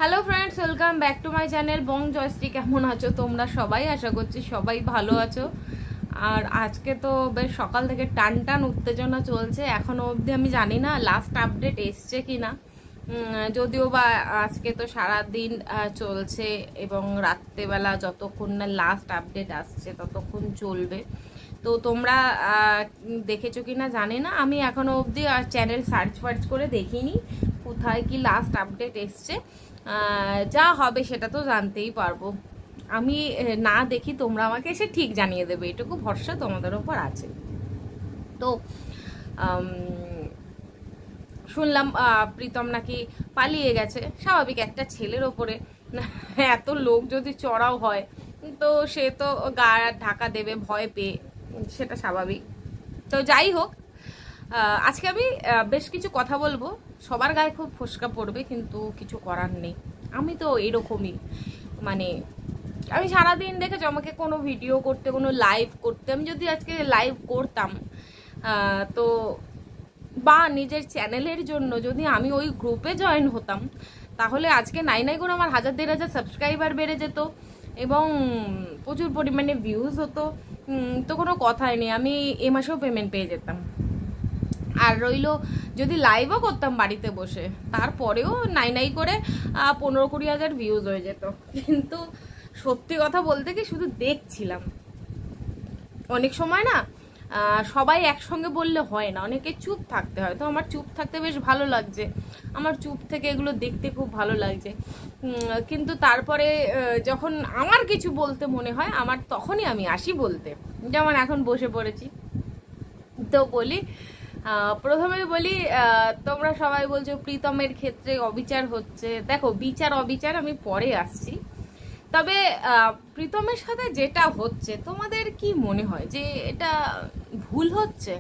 Hello friends, welcome back to my channel Bong Joyshree. কেমন আছো তোমরা সবাই? আশা করছি সবাই ভালো আছো। আর আজকে তো বেশ সকাল থেকে টান টান উত্তেজনা চলছে। এখনো অবধি আমি জানি না লাস্ট আপডেট এসছে কিনা, যদিও বা আজকে তো সারাদিন চলছে এবং রাত্রেবেলা যতক্ষণ না লাস্ট আপডেট আসছে ততক্ষণ চলবে। তো তোমরা দেখেছো কিনা জানি না, আমি এখনো অবধি চ্যানেল সার্চ ফার্চ করে দেখিনি কোথায় কি লাস্ট আপডেট এসছে। যা হবে সেটা তো জানতেই পারবো। আমি না দেখি তোমরা আমাকে এসে ঠিক জানিয়ে দেবে, এটুকু ভরসা তোমাদের ওপর আছে। তো শুনলাম প্রীতম নাকি পালিয়ে গেছে। স্বাভাবিক, একটা ছেলের ওপরে এত লোক যদি চড়াও হয় তো সে তো গা ঢাকা দেবে ভয় পেয়ে, সেটা স্বাভাবিক। তো যাই হোক, আজকে আমি বেশ কিছু কথা বলবো। সবার গায়ে খুব ফোসকা পড়বে, কিন্তু কিছু করার নেই। আমি তো এরকমই, মানে আমি সারাদিন দেখেছো আমাকে কোনো ভিডিও করতে, কোনো লাইভ করতে, আমি যদি আজকে লাইভ করতাম তো বা নিজের চ্যানেলের জন্য যদি আমি ওই গ্রুপে জয়েন হতাম, তাহলে আজকে নাই করে আমার 1000-1500 সাবস্ক্রাইবার বেড়ে যেত এবং প্রচুর পরিমাণে ভিউজ হতো। তো কোনো কথাই নেই, আমি এ মাসেও পেমেন্ট পেয়ে যেতাম। আর রইলো যদি লাইভও করতাম বাড়িতে বসে, তারপরেও নাই করে 15-20 হাজার ভিউজ হয়ে যেত। কিন্তু সত্যি কথা বলতে কি, শুধু দেখছিলাম। অনেক সময় না সবাই একসঙ্গে বললে হয় না, অনেকে চুপ থাকতে হয়। তো আমার চুপ থাকতে বেশ ভালো লাগছে, আমার চুপ থেকে এগুলো দেখতে খুব ভালো লাগছে। কিন্তু তারপরে যখন আমার কিছু বলতে মনে হয় আমার, তখনই আমি আসি বলতে। যেমন এখন বসে পড়েছি, তো বলি প্রথমেই বলি, তোমরা সবাই বলছো প্রীতমের ক্ষেত্রে অবিচার হচ্ছে। দেখো, বিচার অবিচার আমি পরে আসছি, তবে প্রীতমের সাথে যেটা হচ্ছে তোমাদের কি মনে হয় যে এটা ভুল হচ্ছে?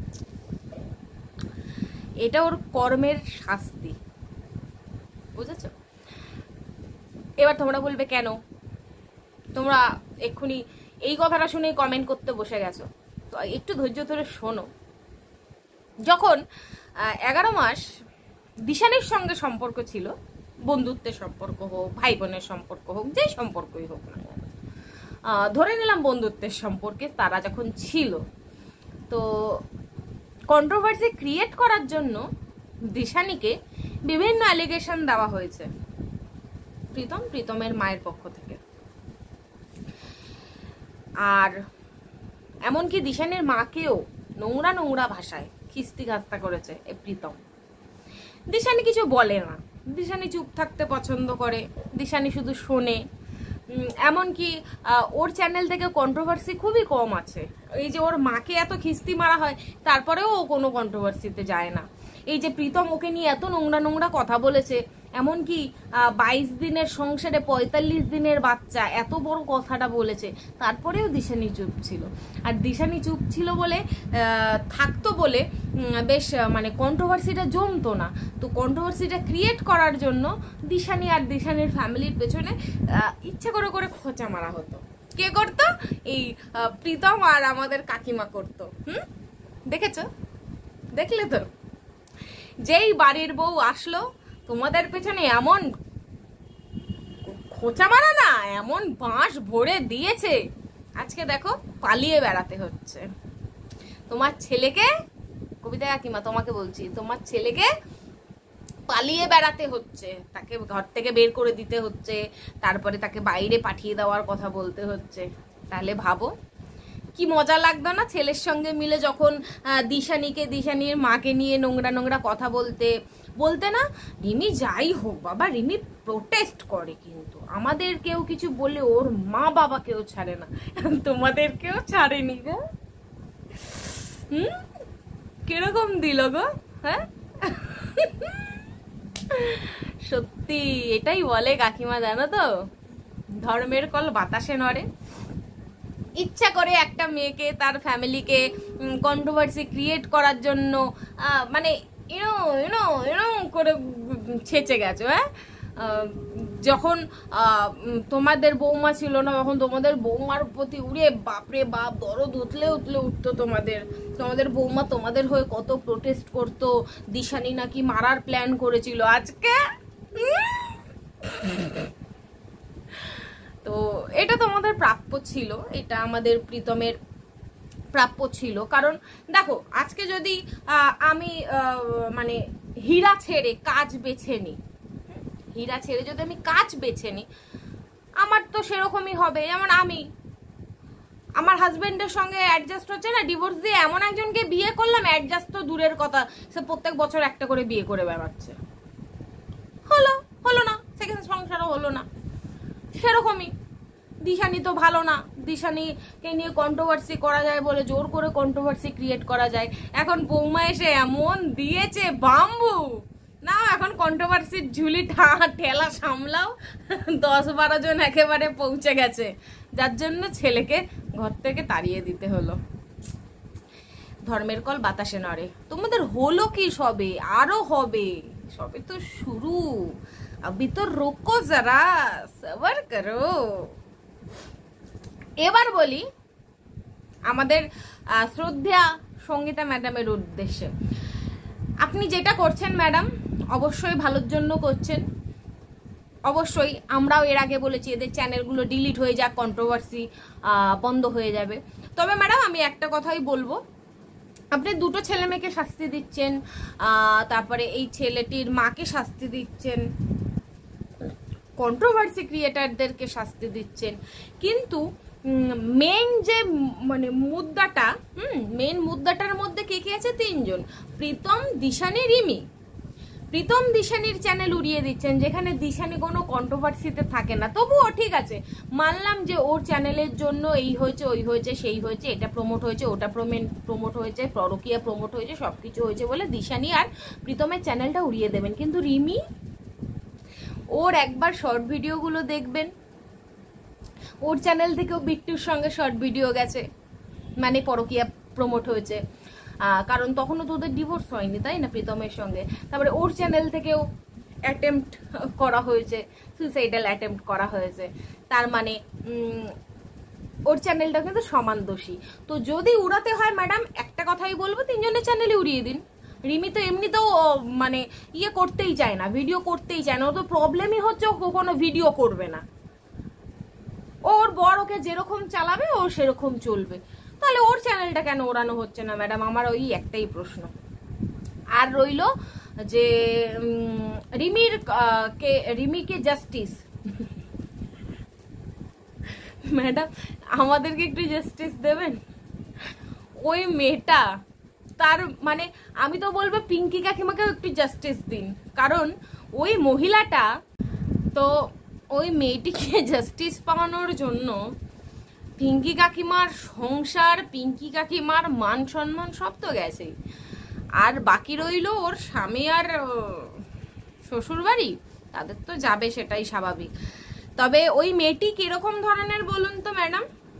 এটা ওর কর্মের শাস্তি, বুঝেছো? এবার তোমরা বলবে কেন, তোমরা এক্ষুনি এই কথাটা শুনেই কমেন্ট করতে বসে গেছো। তো একটু ধৈর্য ধরে শোনো। যখন 11 মাস দিশানির সঙ্গে সম্পর্ক ছিল, বন্ধুত্বের সম্পর্ক হোক, ভাই বোনের সম্পর্ক হোক, যে সম্পর্কই হোক না কেন, ধরে নিলাম বন্ধুত্বের সম্পর্কে তারা যখন ছিল, তো কন্ট্রোভার্সি ক্রিয়েট করার জন্য দিশানিকে বিভিন্ন অ্যালিগেশন দেওয়া হয়েছে প্রীতমের মায়ের পক্ষ থেকে। আর এমনকি দিশানির মাকেও নোংরা ভাষায় খিস্তি খাস্তা করেছে প্রীতম। দিশানি কিছু বলে না, দিশানি চুপ থাকতে পছন্দ করে, দিশানি শুধু শোনে। এমনকি ওর চ্যানেল থেকে কন্ট্রোভার্সি খুবই কম আছে। এই যে ওর মাকে এত খিস্তি মারা হয়, তারপরেও ও কোনো কন্ট্রোভার্সিতে যায় না। এই যে প্রীতম ওকে নিয়ে এত নোংরা কথা বলেছে, এমনকি 22 দিনের সংসারে 45 দিনের বাচ্চা, এত বড় কথাটা বলেছে, তারপরেও দিশানি চুপ ছিল। আর দিশানি চুপ ছিল বলে, থাকতো বলে বেশ মানে কন্ট্রোভার্সিটা জমতো না। তো কন্ট্রোভার্সিটা ক্রিয়েট করার জন্য দিশানি আর দিশানির ফ্যামিলির পেছনে ইচ্ছা করে খোঁচা মারা হতো। কে করতো? এই প্রীতম আর আমাদের কাকিমা করতো। দেখেছো? দেখলে তো, যেই বাড়ির বউ আসলো তোমাদের পেছনে এমন খোঁচা মারা না, এমন বাঁশ ভরে দিয়েছে, আজকে দেখো পালিয়ে বেড়াতে হচ্ছে। তোমার ছেলেকে, কবিতা কাকিমা তোমাকে বলছি, তোমার ছেলেকে পালিয়ে বেড়াতে হচ্ছে, তাকে ঘর থেকে বের করে দিতে হচ্ছে, তারপরে তাকে বাইরে পাঠিয়ে দেওয়ার কথা বলতে হচ্ছে। তাহলে ভাবো কি মজা লাগতো না ছেলের সঙ্গে মিলে যখন দিশানির মাকে নিয়ে নোংরা কথা বলতে না? রিমি যাই হোক বাবা, রিমি প্রোটেস্ট করে, কিন্তু আমাদের কেউ কিছু বলে ওর মা বাবাকেও ছাড়ে না, তোমাদেরকেও ছাড়েনি গো। কিরকম দিল গো? হ্যাঁ, সত্যি এটাই বলে কাকিমা, জানো তো, ধর্মের কল বাতাসে নড়ে। ইচ্ছা করে একটা মেয়েকে, তার ফ্যামিলিকে কন্ট্রোভার্সি ক্রিয়েট করার জন্য মানে ইউনো করে ছেঁচে গেছো। হ্যাঁ, যখন তোমাদের বৌমা ছিল না, তখন তোমাদের বৌমার প্রতি উড়ে বাপরে বাপ দরদ উঠলে উঠতো। তোমাদের বৌমা তোমাদের হয়ে কত প্রোটেস্ট করতো, দিশানি নাকি মারার প্ল্যান করেছিল। আজকে তো এটা তোমাদের প্রাপ্য ছিল, এটা আমাদের প্রীতমের প্রাপ্য ছিল। কারণ দেখো আজকে যদি আমি মানে হীরা ছেড়ে কাজ বেছে নিই, হীরা ছেড়ে যদি আমি কাজ বেছে নিই, আমার তো সেরকমই হবে। যেমন আমি আমার হাজবেন্ডের সঙ্গে অ্যাডজাস্ট হচ্ছে না, ডিভোর্স দিয়ে এমন একজনকে বিয়ে করলাম, অ্যাডজাস্ট তো দূরের কথা, সে প্রত্যেক বছর একটা করে বিয়ে করে বেড়াচ্ছে। হলো না, সেকেন্ড সংসারও হলো না। সেরকমই দিশানি তো ভালো না, দিশানিকে নিয়ে কন্ট্রোভার্সি করা যায় বলে জোর করে কন্ট্রোভার্সি ক্রিয়েট করা যায়। এখন বৌমা এসে এমন দিয়েছে বাম্বু, না এখন কন্ট্রোভার্সির ঝুলি ঠেলা সামলাও, 10-12 জন একেবারে পৌঁছে গেছে, যার জন্য ছেলেকে ঘর থেকে তাড়িয়ে দিতে হলো। ধর্মের কল বাতাসে নড়ে। তোমাদের হলো কি? সবে আরো হবে, সবে তো শুরু। अभी तो रुको जरा, सबर करो। এবার বলি আমাদের শ্রদ্ধা সঙ্গীতা ম্যাডামের উদ্দেশ্যে, আপনি যেটা করছেন ম্যাডাম অবশ্যই ভালোর জন্য করছেন। অবশ্যই আমরাও এর আগে বলেছি এদের চ্যানেলগুলো ডিলিট হয়ে যাক, কন্ট্রোভার্সি বন্ধ হয়ে যাবে। তবে ম্যাডাম আমি একটা কথাই বলবো, আপনি দুটো ছেলে মেয়েকে শাস্তি দিচ্ছেন, তারপরে এই ছেলেটির মাকে শাস্তি দিচ্ছেন, কন্ট্রোভার্সি ক্রিয়েটারদেরকে শাস্তি দিচ্ছেন, কিন্তু মেইন যে মানে মুদ্রাটা, মেইন মুদ্রাটার মধ্যে কে কে আছে? 3 জন, প্রীতম, দিশানি, রিমি। প্রীতম দিশানির চ্যানেল উড়িয়ে দিচ্ছেন, যেখানে দিশানি কোনো কন্ট্রোভার্সিতে থাকে না। তবুও ঠিক আছে, মানলাম যে ওর চ্যানেলের জন্য এই হয়েছে, ওই হয়েছে, সেই হয়েছে, এটা প্রমোট হয়েছে, ওটা প্রমোট হয়েছে, পরকীয়া প্রমোট হয়েছে, সবকিছু হয়েছে বলে দিশানি আর প্রীতমের চ্যানেলটা উড়িয়ে দেবেন। কিন্তু রিমি, ওর একবার শর্ট ভিডিওগুলো দেখবেন, ওর চ্যানেল থেকেও বিট্টুর সঙ্গে শর্ট ভিডিও গেছে, মানে পরকীয়া প্রমোট হয়েছে, কারণ তখনও তো ওদের ডিভোর্স হয়নি, তাই না, প্রীতমের সঙ্গে। তারপরে ওর চ্যানেল থেকেও অ্যাটেম্পট করা হয়েছে, সুইসাইডাল অ্যাটেম্পট করা হয়েছে, তার মানে ওর চ্যানেলটা কিন্তু সমান দোষী। তো যদি উড়াতে হয় ম্যাডাম, একটা কথাই বলবো, 3 জনের চ্যানেলে উড়িয়ে দিন। রিমি তো এমনিতেও মানে ইয়ে করতেই চায় না, ভিডিও করতেই চায় না, ও তো প্রবলেমই হচ্ছে ও কোনো ভিডিও করবে না। ওর বর ওকে যেরকম চালাবে ও সেরকম চলবে, তাহলে ওর চ্যানেলটা কেন ওড়ানো হচ্ছে না ম্যাডাম? আমার ওই একটাই প্রশ্ন। আর রইল যে রিমিকে জাস্টিস, ম্যাডাম আমাদেরকে একটু জাস্টিস দেবেন। ওই মেয়েটা, তার মানে আমি তো বলবো পিঙ্কি কাকিমাকেও একটু জাস্টিস দিন, কারণ ওই মহিলাটা তো, ওই মেয়েটিকে জাস্টিস পাওয়ানোর জন্য পিঙ্কি কাকিমার সংসার, পিঙ্কি কাকিমার মান সম্মান সব তো গেছেই, আর বাকি রইল ওর স্বামী আর শ্বশুর বাড়ি, তাদের তো যাবে, সেটাই স্বাভাবিক। তবে ওই মেয়েটি কিরকম ধরনের বলুন তো ম্যাডাম?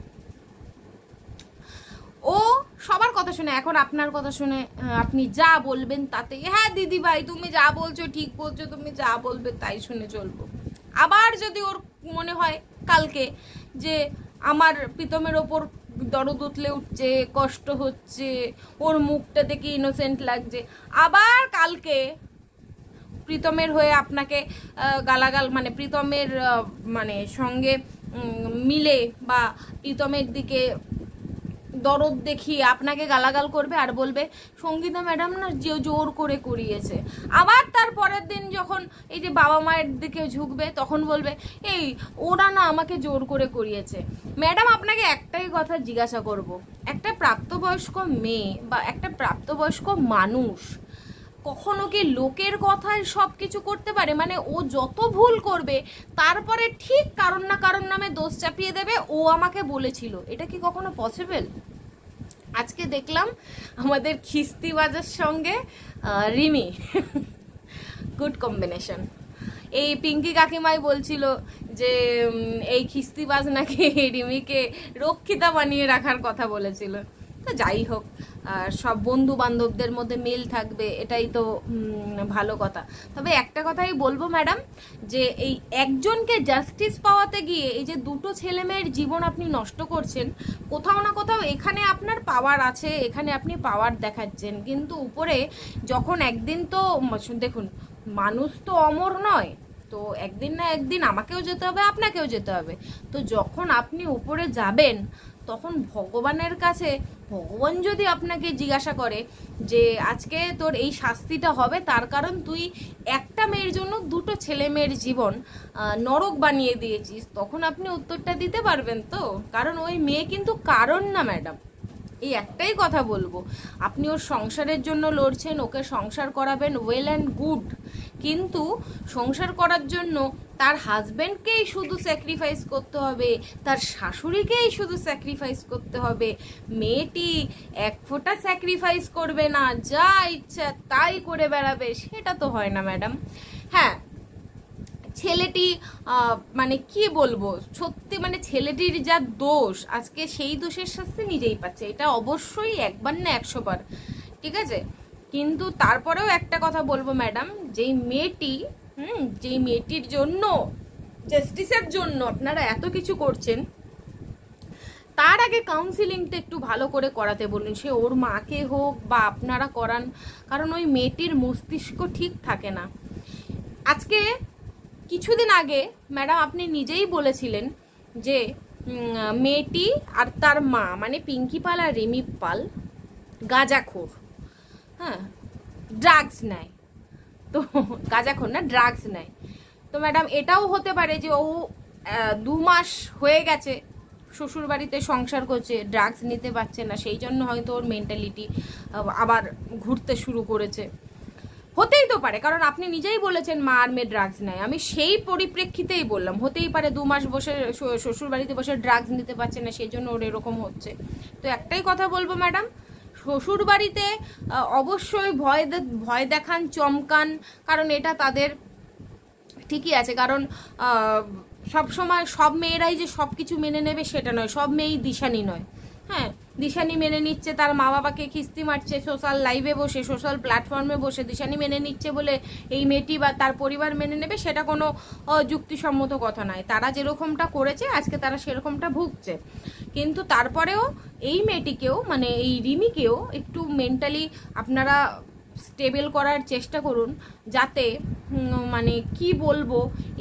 ও সবার কথা শুনে, এখন আপনার কথা শুনে আপনি যা বলবেন তাতে, হ্যাঁ দিদি ভাই তুমি যা বলছো ঠিক বলছো, তুমি যা বলবে তাই শুনে চলবো। আবার যদি ওর মনে হয় কালকে যে আমার প্রীতমের ওপর দরদ উঠলে উঠছে, কষ্ট হচ্ছে, ওর মুখটা দেখে ইনোসেন্ট লাগছে, আবার কালকে প্রীতমের হয়ে আপনাকে গালাগাল, মানে প্রীতমের মানে সঙ্গে মিলে বা প্রীতমের দিকে দরদ দেখিয়ে আপনাকে গালাগাল করবে আর বলবে সঙ্গীতা ম্যাডাম না জোর করে করিয়েছে। আবার তার পরের দিন যখন এই যে বাবা মায়ের দিকে ঝুঁকবে তখন বলবে এই ওরা না আমাকে জোর করে করিয়েছে। ম্যাডাম আপনাকে একটাই কথা জিজ্ঞাসা করব, একটা প্রাপ্তবয়স্ক মেয়ে বা একটা প্রাপ্তবয়স্ক মানুষ কখনো কি লোকের কথায় সব কিছু করতে পারে? মানে ও যত ভুল করবে তারপরে ঠিক কারণ না কারণ নামে দোষ চাপিয়ে দেবে, ও আমাকে বলেছিল, এটা কি কখনো পসিবল? আজকে দেখলাম আমাদের খিস্তিবাজের সঙ্গে রিমি, গুড কম্বিনেশন। এই পিঙ্কি কাকিমাই বলছিল যে এই খিস্তিবাজ নাকি রিমিকে রক্ষিতা বানিয়ে রাখার কথা বলেছিল। তো যাই হোক, সব বন্ধু বান্ধবদের মধ্যে মিল থাকবে, এটাই তো ভালো কথা। তবে একটা কথাই বলবো ম্যাডাম, যে এই একজনকে জাস্টিস পাওয়াতে গিয়ে এই যে দুটো ছেলে মেয়ের জীবন আপনি নষ্ট করছেন, কোথাও না কোথাও এখানে আপনার পাওয়ার আছে, এখানে আপনি পাওয়ার দেখাচ্ছেন, কিন্তু উপরে যখন একদিন তো দেখুন মানুষ তো অমর নয়, তো একদিন না একদিন আমাকেও যেতে হবে, আপনাকেও যেতে হবে। তো যখন আপনি উপরে যাবেন তখন ভগবানের কাছে, ভগবান যদি আপনাকে জিজ্ঞাসা করে যে আজকে তোর এই শাস্তিটা হবে, তার কারণ তুই একটা মেয়ের জন্য দুটো ছেলে মেয়ের জীবন নরক বানিয়ে দিয়েছিস, তখন আপনি উত্তরটা দিতে পারবেন তো? কারণ ওই মেয়ে কিন্তু কারণ না ম্যাডাম। এই একটাই কথা বলবো, আপনি ওর সংসারের জন্য লড়ছেন, ওকে সংসার করাবেন, ওয়েল অ্যান্ড গুড, কিন্তু সংসার করার জন্য তার হাজব্যান্ডকেই শুধু স্যাক্রিফাইস করতে হবে, তার শাশুড়িকেই শুধু স্যাক্রিফাইস করতে হবে, মেয়েটি এক ফোঁটা স্যাক্রিফাইস করবে না, যা ইচ্ছা তাই করে বেড়াবে, সেটা তো হয় না ম্যাডাম। হ্যাঁ, ছেলেটি মানে কি বলবো, সত্যি মানে ছেলেটির যা দোষ, আজকে সেই দোষের শাস্তি নিজেই পাচ্ছে, এটা অবশ্যই একবার না 100 বার, ঠিক আছে? কিন্তু তারপরেও একটা কথা বলবো ম্যাডাম, যেই মেয়েটি যেই মেয়েটির জন্য, জাস্টিসের জন্য আপনারা এত কিছু করছেন, তার আগে কাউন্সিলিংটা একটু ভালো করে করাতে বলুন, সে ওর মাকে হোক বা আপনারা করান, কারণ ওই মেয়েটির মস্তিষ্ক ঠিক থাকে না। আজকে কিছুদিন আগে ম্যাডাম আপনি নিজেই বলেছিলেন যে মেয়েটি আর তার মা মানে পিঙ্কি পাল আর রিমি পাল গাঁজাখোর, হ্যাঁ, ড্রাগস নেয়, তো গাঁজাখোর না, ড্রাগস নেয়। তো ম্যাডাম এটাও হতে পারে যে ও 2 মাস হয়ে গেছে শ্বশুর বাড়িতে সংসার করছে, ড্রাগস নিতে পারছে না, সেই জন্য হয়তো ওর মেন্টালিটি আবার ঘুরতে শুরু করেছে, হতেই তো পারে, কারণ আপনি নিজেই বলেছেন মা আর মেয়ে ড্রাগস নেয়, আমি সেই পরিপ্রেক্ষিতেই বললাম, হতেই পারে 2 মাস বসে শ্বশুর বাড়িতে বসে ড্রাগস নিতে পারছে না, সেই জন্য ওর এরকম হচ্ছে। তো একটাই কথা বলবো ম্যাডাম, শ্বশুর বাড়িতে অবশ্যই ভয় দেখান, চমকান, কারণ এটা তাদের ঠিকই আছে, কারণ সব সময় সব মেয়েরাই যে সব কিছু মেনে নেবে সেটা নয়, সব মেয়েই দিশানি নয়। হ্যাঁ, দিশানি মেনে নিচ্ছে, তার মা বাবাকে খিস্তি মারছে, সোশ্যাল লাইভে বসে, সোশ্যাল প্ল্যাটফর্মে বসে দিশানি মেনে নিচ্ছে বলে এই মেয়েটি বা তার পরিবার মেনে নেবে, সেটা কোনো যুক্তিসম্মত কথা নয়। তারা যেরকমটা করেছে আজকে তারা সেরকমটা ভুগছে, কিন্তু তারপরেও এই মেয়েটিকেও মানে এই রিমিকেও একটু মেন্টালি আপনারা স্টেবল করার চেষ্টা করুন, যাতে মানে কি বলবো,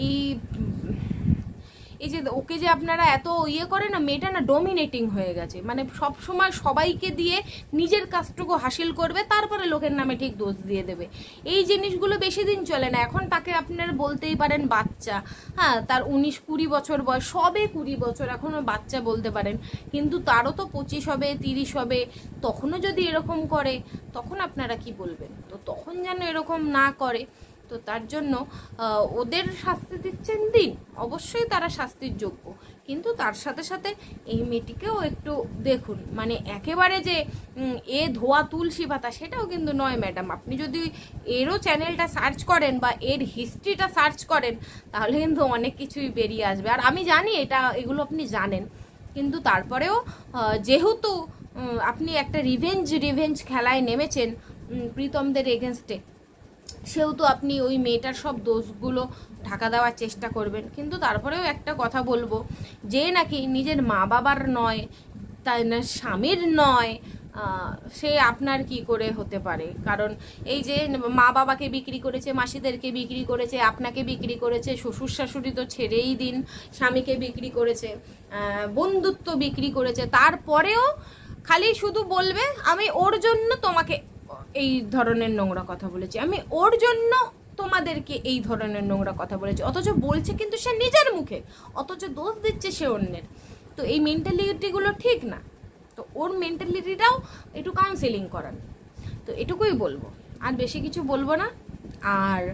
এই যে ওকে যে আপনারা এত ইয়ে করে না, মেয়েটা না ডমিনেটিং হয়ে গেছে, মানে সব সময় সবাইকে দিয়ে নিজের কাজটুকু হাসিল করবে, তারপরে লোকের নামে ঠিক দোষ দিয়ে দেবে। এই জিনিসগুলো বেশি দিন চলে না। এখন তাকে আপনারা বলতেই পারেন বাচ্চা, হ্যাঁ, তার 19-20 বছর বয়স, সবে 20 বছর, এখনও বাচ্চা বলতে পারেন, কিন্তু তারও তো 25 হবে, 30 হবে, তখনও যদি এরকম করে তখন আপনারা কি বলবেন? তো তখন যেন এরকম না করে, তো তার জন্য ওদের শাস্তি দিচ্ছেন দিন, অবশ্যই তারা শাস্তির যোগ্য, কিন্তু তার সাথে সাথে এই মেয়েটিকেও একটু দেখুন, মানে একেবারে যে এ ধোয়া তুলসী পাতা সেটাও কিন্তু নয় ম্যাডাম। আপনি যদি এরও চ্যানেলটা সার্চ করেন বা এর হিস্ট্রিটা সার্চ করেন তাহলে কিন্তু অনেক কিছুই বেরিয়ে আসবে, আর আমি জানি এগুলো আপনি জানেন, কিন্তু তারপরেও যেহেতু আপনি একটা রিভেঞ্জ খেলায় নেমেছেন প্রীতমদের এগেনস্টে, সেহেতু আপনি ওই মেয়েটার সব দোষগুলো ঢাকা দেওয়ার চেষ্টা করবেন। কিন্তু তারপরেও একটা কথা বলবো, যে নাকি নিজের মা বাবার নয়, তাই না স্বামীর নয়, সে আপনার কি করে হতে পারে? কারণ এই যে মা বাবাকে বিক্রি করেছে, মাসিদেরকে বিক্রি করেছে, আপনাকে বিক্রি করেছে, শ্বশুর শাশুড়ি তো ছেড়েই দিন, স্বামীকে বিক্রি করেছে, বন্ধুত্ব বিক্রি করেছে, তারপরেও খালি শুধু বলবে আমি ওর জন্য তোমাকে এই ধরনের নোংরা কথা বলেছি, আমি ওর জন্য তোমাদেরকে এই ধরনের নোংরা কথা বলেছি, অথচ বলছে কিন্তু সে নিজের মুখে, অথচ দোষ দিচ্ছে সে অন্যের। তো এই মেন্টালিটিগুলো ঠিক না, তো ওর মেন্টালিটিটাও একটু কাউন্সেলিং করান। তো এটুকুই বলবো, আর বেশি কিছু বলবো না। আর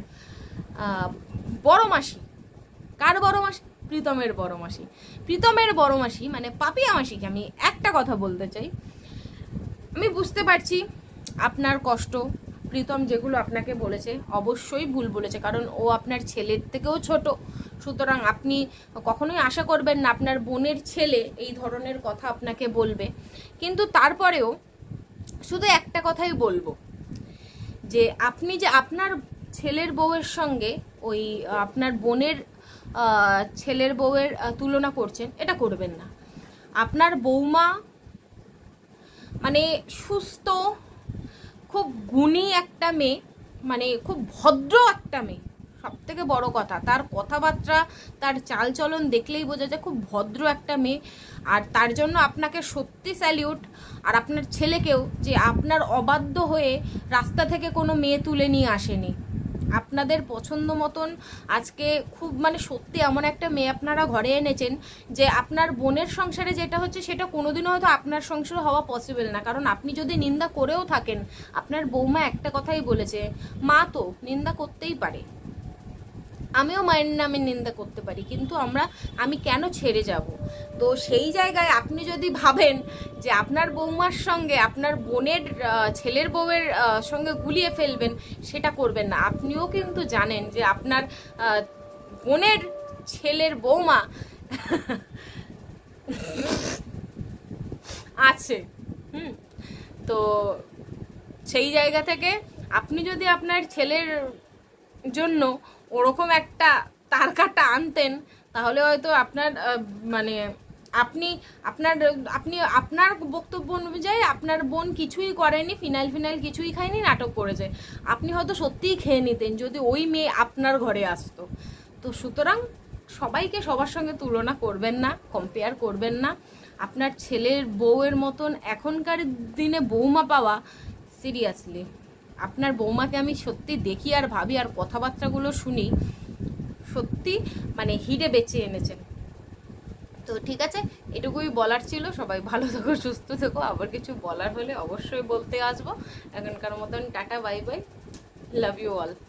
বড় মাসি, কার বড় মাসি? প্রীতমের বড় মাসি। প্রীতমের বড় মাসি মানে পাপিয়া মাসিকে আমি একটা কথা বলতে চাই, আমি বুঝতে পারছি আপনার কষ্ট, প্রীতম যেগুলো আপনাকে বলেছে অবশ্যই ভুল বলেছে, কারণ ও আপনার ছেলের থেকেও ছোট, সুতরাং আপনি কখনোই আশা করবেন না আপনার বোনের ছেলে এই ধরনের কথা আপনাকে বলবে। কিন্তু তারপরেও শুধু একটা কথাই বলবো, যে আপনি যে আপনার ছেলের বউয়ের সঙ্গে ওই আপনার বোনের ছেলের বউয়ের তুলনা করছেন, এটা করবেন না। আপনার বৌমা মানে সুস্থ, খুব গুণী একটা মেয়ে, মানে খুব ভদ্র একটা মেয়ে, সব থেকে বড় কথা, তার কথাবার্তা, তার চালচলন দেখলেই বোঝা যায় খুব ভদ্র একটা মেয়ে। আর তার জন্য আপনাকে সত্যি স্যালিউট। আর আপনার ছেলেকেও, যে আপনার অবাধ্য হয়ে রাস্তা থেকে কোনো মেয়ে তুলে নিয়ে আসেনি, আপনাদের পছন্দ মতন আজকে খুব মানে সত্যি এমন একটা মেয়ে আপনারা ঘরে এনেছেন যে আপনার বোনের সংসারে যেটা হচ্ছে সেটা কোনোদিনও হয়তো আপনার সংসারে হওয়া পসিবল না। কারণ আপনি যদি নিন্দা করেও থাকেন, আপনার বৌমা একটা কথাই বলেছে, মা তো নিন্দা করতেই পারে, আমিও মায়ের নামে নিন্দা করতে পারি, কিন্তু আমি কেন ছেড়ে যাব? তো সেই জায়গায় আপনি যদি ভাবেন যে আপনার বৌমার সঙ্গে আপনার বোনের ছেলের বউয়ের সঙ্গে গুলিয়ে ফেলবেন, সেটা করবেন না। আপনিও কিন্তু জানেন যে আপনার বোনের ছেলের বৌমা আছে। তো সেই জায়গা থেকে আপনি যদি আপনার ছেলের জন্য ওরকম একটা তারকাটা আনতেন, তাহলে হয়তো আপনার মানে আপনি আপনার বক্তব্য অনুযায়ী আপনার বোন কিছুই করেনি, ফিনাইল কিছুই খায়নি, নাটক করেছে, আপনি হয়তো সত্যিই খেয়ে নিতেন যদি ওই মেয়ে আপনার ঘরে আসতো। তো সুতরাং সবাইকে সবার সঙ্গে তুলনা করবেন না, কম্পেয়ার করবেন না। আপনার ছেলের বউয়ের মতন এখনকার দিনে বৌমা পাওয়া, সিরিয়াসলি আপনার বৌমাকে আমি সত্যি দেখি আর ভাবি আর কথাবার্তাগুলো শুনি, সত্যি মানে হিরে বেঁচে এনেছেন। তো ঠিক আছে, এটুকুই বলার ছিল। সবাই ভালো থেকো, সুস্থ থেকো। আবার কিছু বলার হলে অবশ্যই বলতে আসবো। এখনকার মতন tata, bye bye, love you all.